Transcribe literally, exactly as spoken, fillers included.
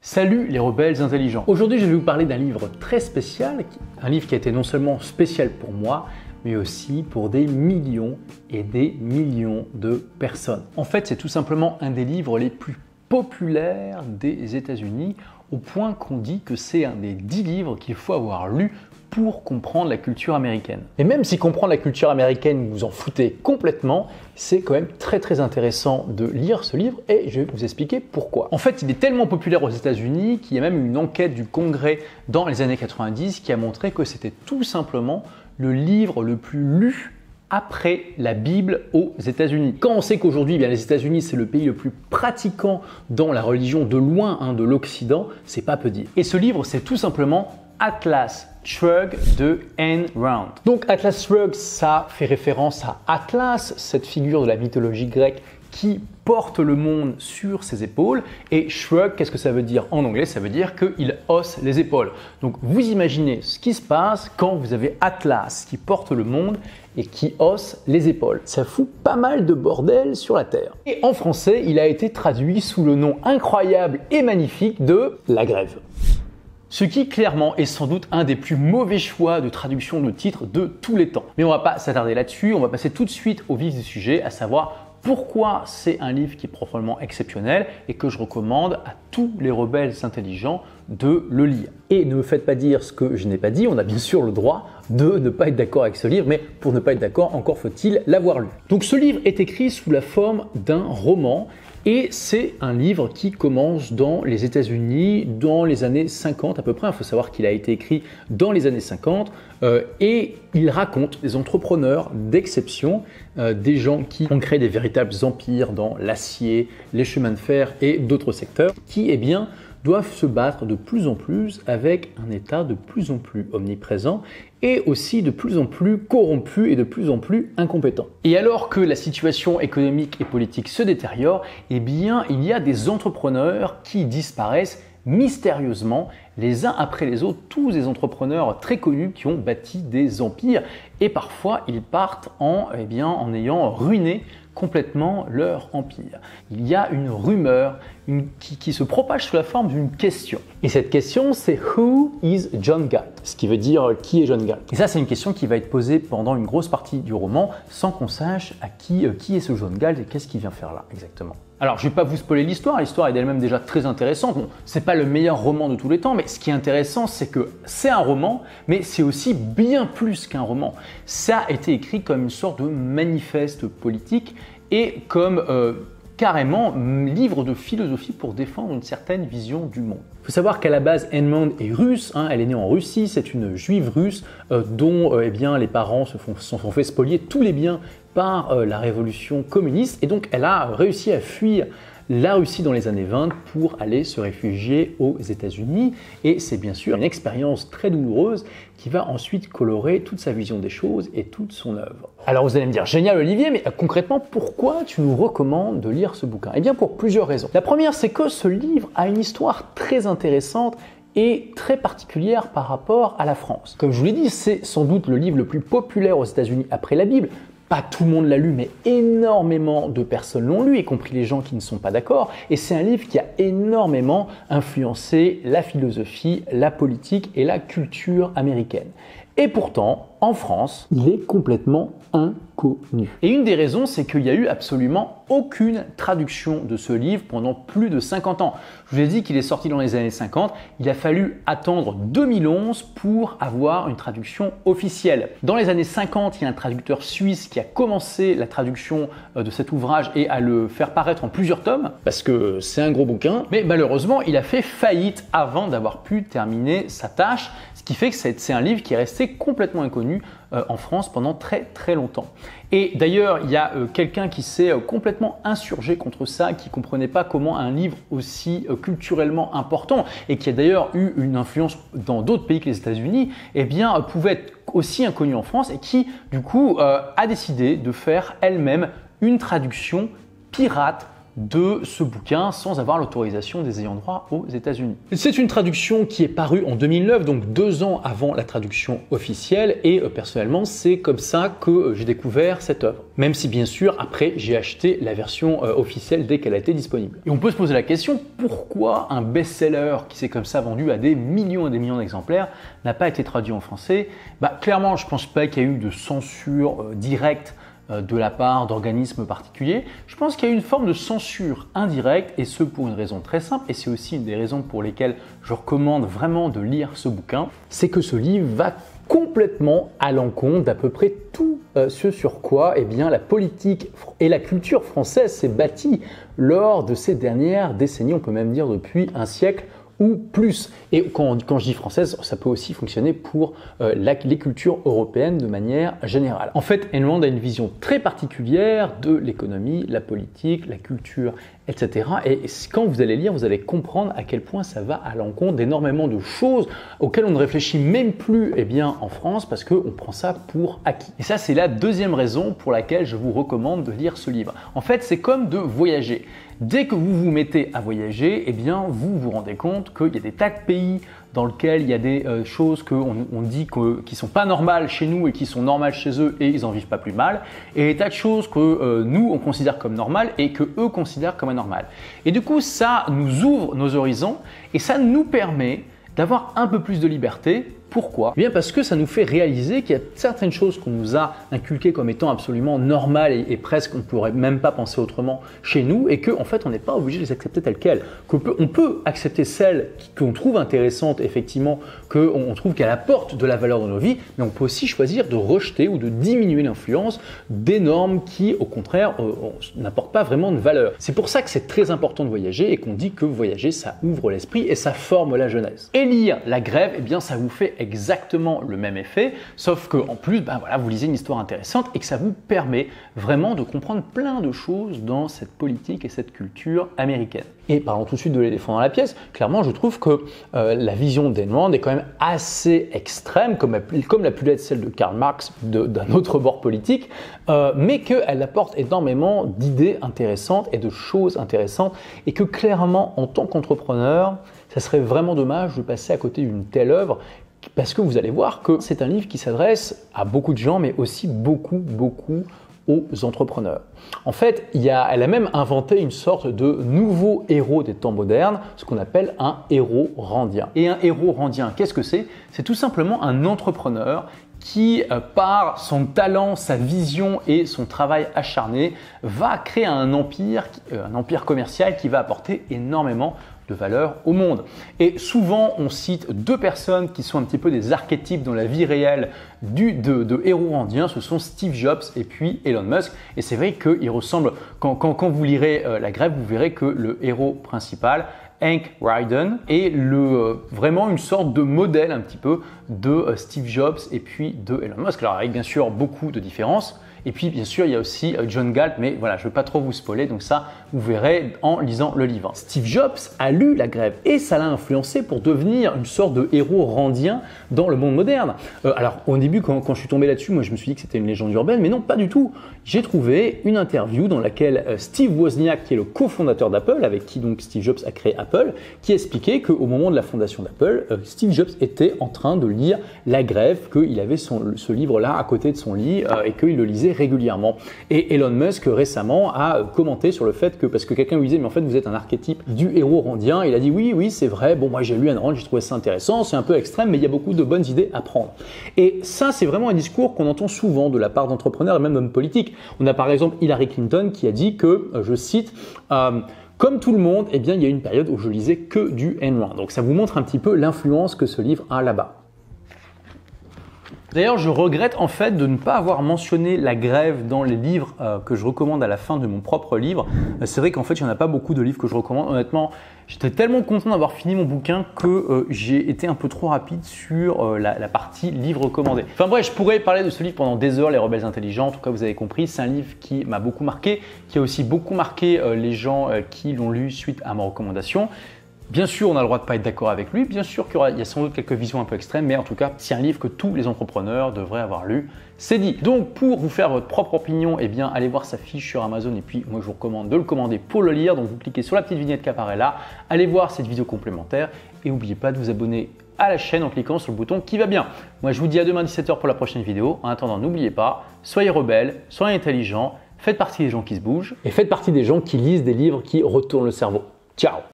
Salut les rebelles intelligents. Aujourd'hui, je vais vous parler d'un livre très spécial, un livre qui a été non seulement spécial pour moi, mais aussi pour des millions et des millions de personnes. En fait, c'est tout simplement un des livres les plus populaires des États-Unis, au point qu'on dit que c'est un des dix livres qu'il faut avoir lu pour comprendre la culture américaine. Et même si comprendre la culture américaine, vous en foutez complètement, c'est quand même très très intéressant de lire ce livre et je vais vous expliquer pourquoi. En fait, il est tellement populaire aux États-Unis qu'il y a même eu une enquête du Congrès dans les années quatre-vingt-dix qui a montré que c'était tout simplement le livre le plus lu après la Bible aux États-Unis. Quand on sait qu'aujourd'hui, bien les États-Unis, c'est le pays le plus pratiquant dans la religion de loin hein, de l'Occident, c'est pas peu dire. Et ce livre, c'est tout simplement Atlas Shrugged de Ayn Rand. Donc Atlas Shrugged, ça fait référence à Atlas, cette figure de la mythologie grecque qui porte le monde sur ses épaules. Et shrug, qu'est-ce que ça veut dire en anglais? Ça veut dire qu'il hausse les épaules. Donc vous imaginez ce qui se passe quand vous avez Atlas qui porte le monde et qui hausse les épaules. Ça fout pas mal de bordel sur la Terre. Et en français, il a été traduit sous le nom incroyable et magnifique de La Grève. Ce qui clairement est sans doute un des plus mauvais choix de traduction de titre de tous les temps. Mais on ne va pas s'attarder là-dessus, on va passer tout de suite au vif du sujet, à savoir pourquoi c'est un livre qui est probablement exceptionnel et que je recommande à tous les rebelles intelligents de le lire. Et ne me faites pas dire ce que je n'ai pas dit, on a bien sûr le droit de ne pas être d'accord avec ce livre, mais pour ne pas être d'accord, encore faut-il l'avoir lu. Donc ce livre est écrit sous la forme d'un roman. Et c'est un livre qui commence dans les États-Unis dans les années cinquante à peu près. Il faut savoir qu'il a été écrit dans les années cinquante euh, et il raconte des entrepreneurs d'exception, euh, des gens qui ont créé des véritables empires dans l'acier, les chemins de fer et d'autres secteurs qui, eh bien, doivent se battre de plus en plus avec un État de plus en plus omniprésent et aussi de plus en plus corrompu et de plus en plus incompétent. Et alors que la situation économique et politique se détériore, eh bien, il y a des entrepreneurs qui disparaissent mystérieusement, les uns après les autres, tous des entrepreneurs très connus qui ont bâti des empires et parfois ils partent en, eh bien, en ayant ruiné complètement leur empire. Il y a une rumeur une, qui, qui se propage sous la forme d'une question. Et cette question, c'est « Who is John Galt ?» Ce qui veut dire « Qui est John Galt ?» Et ça, c'est une question qui va être posée pendant une grosse partie du roman sans qu'on sache à qui, euh, qui est ce John Galt et qu'est-ce qu'il vient faire là exactement. Alors, je ne vais pas vous spoiler l'histoire, l'histoire est d'elle-même déjà très intéressante. Bon, ce n'est pas le meilleur roman de tous les temps, mais ce qui est intéressant, c'est que c'est un roman, mais c'est aussi bien plus qu'un roman. Ça a été écrit comme une sorte de manifeste politique et comme euh, carrément livre de philosophie pour défendre une certaine vision du monde. Il faut savoir qu'à la base, Ayn Rand est russe, hein, elle est née en Russie, c'est une juive russe euh, dont euh, eh bien, les parents se font, se sont fait spolier tous les biens par euh, la révolution communiste et donc elle a réussi à fuir la Russie dans les années vingt pour aller se réfugier aux États-Unis et c'est bien sûr une expérience très douloureuse qui va ensuite colorer toute sa vision des choses et toute son œuvre. Alors vous allez me dire, génial Olivier, mais concrètement pourquoi tu nous recommandes de lire ce bouquin? Eh bien pour plusieurs raisons. La première, c'est que ce livre a une histoire très intéressante et très particulière par rapport à la France. Comme je vous l'ai dit, c'est sans doute le livre le plus populaire aux États-Unis après la Bible. Pas tout le monde l'a lu, mais énormément de personnes l'ont lu, y compris les gens qui ne sont pas d'accord. Et c'est un livre qui a énormément influencé la philosophie, la politique et la culture américaine. Et pourtant, en France, il est complètement inconnu. Et une des raisons, c'est qu'il n'y a eu absolument aucune traduction de ce livre pendant plus de cinquante ans. Je vous ai dit qu'il est sorti dans les années cinquante, il a fallu attendre deux mille onze pour avoir une traduction officielle. Dans les années cinquante, il y a un traducteur suisse qui a commencé la traduction de cet ouvrage et à le faire paraître en plusieurs tomes, parce que c'est un gros bouquin, mais malheureusement, il a fait faillite avant d'avoir pu terminer sa tâche, ce qui fait que c'est un livre qui est resté complètement inconnu euh, en France pendant très très longtemps. Et d'ailleurs, il y a euh, quelqu'un qui s'est euh, complètement insurgé contre ça, qui ne comprenait pas comment un livre aussi euh, culturellement important et qui a d'ailleurs eu une influence dans d'autres pays que les États-Unis, eh bien, euh, pouvait être aussi inconnu en France et qui, du coup, euh, a décidé de faire elle-même une traduction pirate de ce bouquin sans avoir l'autorisation des ayants droit aux États-Unis. C'est une traduction qui est parue en deux mille neuf, donc deux ans avant la traduction officielle, et euh, personnellement, c'est comme ça que euh, j'ai découvert cette œuvre. Même si bien sûr, après, j'ai acheté la version euh, officielle dès qu'elle a été disponible. Et on peut se poser la question, pourquoi un best-seller qui s'est comme ça vendu à des millions et des millions d'exemplaires n'a pas été traduit en français? Bah, clairement, je ne pense pas qu'il y a eu de censure euh, directe de la part d'organismes particuliers. Je pense qu'il y a une forme de censure indirecte, et ce pour une raison très simple, et c'est aussi une des raisons pour lesquelles je recommande vraiment de lire ce bouquin, c'est que ce livre va complètement à l'encontre d'à peu près tout euh, ce sur quoi eh bien, la politique et la culture française s'est bâtie lors de ces dernières décennies, on peut même dire depuis un siècle ou plus. Et quand, quand je dis française, ça peut aussi fonctionner pour euh, la, les cultures européennes de manière générale. En fait, Ayn Rand a une vision très particulière de l'économie, la politique, la culture, et cetera. Et quand vous allez lire, vous allez comprendre à quel point ça va à l'encontre d'énormément de choses auxquelles on ne réfléchit même plus eh bien, en France, parce qu'on prend ça pour acquis. Et ça, c'est la deuxième raison pour laquelle je vous recommande de lire ce livre. En fait, c'est comme de voyager. Dès que vous vous mettez à voyager, eh bien, vous vous rendez compte qu'il y a des tas de pays dans lesquels il y a des euh, choses qu'on on dit que, qui ne sont pas normales chez nous et qui sont normales chez eux et ils n'en vivent pas plus mal, et des tas de choses que euh, nous, on considère comme normales et que eux considèrent comme anormales. Et du coup, ça nous ouvre nos horizons et ça nous permet d'avoir un peu plus de liberté. Pourquoi? Eh bien parce que ça nous fait réaliser qu'il y a certaines choses qu'on nous a inculquées comme étant absolument normales et, et presque on ne pourrait même pas penser autrement chez nous, et qu'en en fait on n'est pas obligé de les accepter telles quelles. Qu'on peut, on peut accepter celles qu'on trouve intéressantes, effectivement, qu'on on trouve qu'elles apportent de la valeur dans nos vies, mais on peut aussi choisir de rejeter ou de diminuer l'influence des normes qui, au contraire, euh, n'apportent pas vraiment de valeur. C'est pour ça que c'est très important de voyager et qu'on dit que voyager, ça ouvre l'esprit et ça forme la jeunesse. Et lire La Grève, eh bien ça vous fait exactement le même effet, sauf que en plus, ben voilà, vous lisez une histoire intéressante et que ça vous permet vraiment de comprendre plein de choses dans cette politique et cette culture américaine. Et parlons tout de suite de l'éléphant dans la pièce. Clairement, je trouve que euh, la vision d'Ayn Rand est quand même assez extrême, comme, comme la pu l'être celle de Karl Marx d'un autre bord politique, euh, mais qu'elle apporte énormément d'idées intéressantes et de choses intéressantes, et que clairement, en tant qu'entrepreneur, ça serait vraiment dommage de passer à côté d'une telle œuvre, parce que vous allez voir que c'est un livre qui s'adresse à beaucoup de gens, mais aussi beaucoup, beaucoup aux entrepreneurs. En fait, il y a, elle a même inventé une sorte de nouveau héros des temps modernes, ce qu'on appelle un héros randien. Et un héros randien, qu'est-ce que c'est? C'est tout simplement un entrepreneur qui, euh, par son talent, sa vision et son travail acharné, va créer un empire, euh, un empire commercial qui va apporter énormément de valeur au monde. Et souvent, on cite deux personnes qui sont un petit peu des archétypes dans la vie réelle du, de, de héros randiens, ce sont Steve Jobs et puis Elon Musk. Et c'est vrai qu'ils ressemblent, quand, quand, quand vous lirez euh, La Grève, vous verrez que le héros principal, Hank Ryden, est le, euh, vraiment une sorte de modèle un petit peu de euh, Steve Jobs et puis de Elon Musk. Alors avec bien sûr beaucoup de différences. Et puis bien sûr, il y a aussi John Galt, mais voilà, je ne veux pas trop vous spoiler, donc ça, vous verrez en lisant le livre. Steve Jobs a lu La Grève et ça l'a influencé pour devenir une sorte de héros randien dans le monde moderne. Euh, alors au début, quand, quand je suis tombé là-dessus, moi je me suis dit que c'était une légende urbaine, mais non, pas du tout. J'ai trouvé une interview dans laquelle euh, Steve Wozniak, qui est le cofondateur d'Apple, avec qui donc Steve Jobs a créé Apple, qui expliquait qu'au moment de la fondation d'Apple, euh, Steve Jobs était en train de lire La Grève, qu'il avait son, ce livre-là à côté de son lit euh, et qu'il le lisait régulièrement. Et Elon Musk récemment a commenté sur le fait que, parce que quelqu'un lui disait mais en fait vous êtes un archétype du héros randien, il a dit oui oui c'est vrai, bon moi j'ai lu Ayn Rand, j'ai trouvé ça intéressant, c'est un peu extrême mais il y a beaucoup de bonnes idées à prendre. Et ça c'est vraiment un discours qu'on entend souvent de la part d'entrepreneurs et même d'hommes politiques. On a par exemple Hillary Clinton qui a dit que, je cite, euh, comme tout le monde, eh bien il y a une période où je lisais que du Ayn Rand. Donc ça vous montre un petit peu l'influence que ce livre a là-bas. D'ailleurs, je regrette en fait de ne pas avoir mentionné La Grève dans les livres euh, que je recommande à la fin de mon propre livre. Euh, c'est vrai qu'en fait, il n'y en a pas beaucoup de livres que je recommande. Honnêtement, j'étais tellement content d'avoir fini mon bouquin que euh, j'ai été un peu trop rapide sur euh, la, la partie livre recommandé. Enfin bref, je pourrais parler de ce livre pendant des heures, Les Rebelles Intelligents. En tout cas, vous avez compris, c'est un livre qui m'a beaucoup marqué, qui a aussi beaucoup marqué euh, les gens euh, qui l'ont lu suite à ma recommandation. Bien sûr, on a le droit de ne pas être d'accord avec lui, bien sûr qu'il y, aura, il y a sans doute quelques visions un peu extrêmes, mais en tout cas, c'est un livre que tous les entrepreneurs devraient avoir lu. C'est dit. Donc, pour vous faire votre propre opinion, eh bien, allez voir sa fiche sur Amazon et puis moi, je vous recommande de le commander pour le lire. Donc, vous cliquez sur la petite vignette qui apparaît là, allez voir cette vidéo complémentaire et n'oubliez pas de vous abonner à la chaîne en cliquant sur le bouton qui va bien. Moi, je vous dis à demain à dix-sept heures pour la prochaine vidéo. En attendant, n'oubliez pas, soyez rebelles, soyez intelligents, faites partie des gens qui se bougent et faites partie des gens qui lisent des livres qui retournent le cerveau. Ciao!